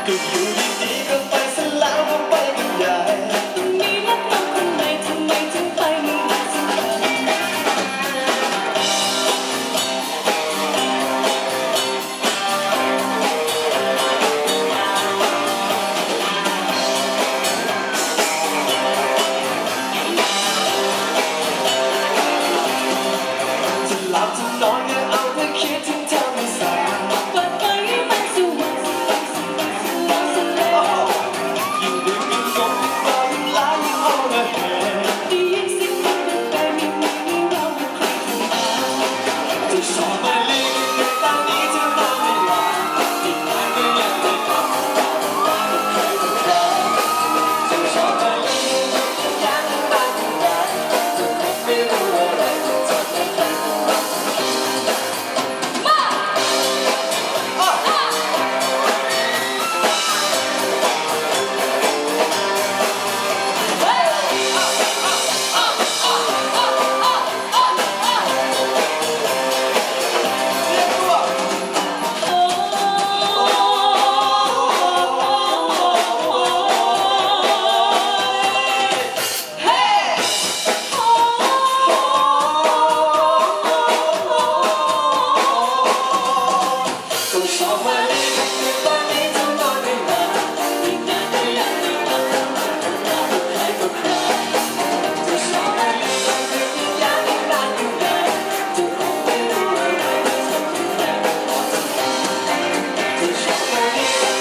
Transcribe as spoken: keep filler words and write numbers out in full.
ก็อยู่ดีๆก็ไปซะแล้วก็ไปกันใหญ่มีนักร้องคนไหนทำไมถึงไปไม่ได้สักคนจะหลับจะนอนก็เอาแต่คิดถึงเธอไม่สายเปิดไฟให้มันสว่างสว่างสว่างสว่างสว่างยิ่งดึกยิ่งงงยิ่งเมายิ่งล้ายิ่งเอาแต่เหตุได้ยินเสียงมันเป็นไปไม่มีไม่เราไม่ใครเข้ามาจะชอบมาลีในตอนนี้เธอมาไม่ลาอีกนานก็ยังไม่กลับมาไม่เคยต้องการจะชอบมาลียังมาถึงไหนจะคงไม่รู้อะไรจะทำยังไงชอบมาลีในตอนนี้เธอนอนไม่หลับอีกนานก็ยังไม่กลับมาใครก็ใครจะชอบมาลียิ่งยากยิ่งนานยิ่งนานจะคงไม่รู้อะไรจะทำยังไงจะชอบมาลี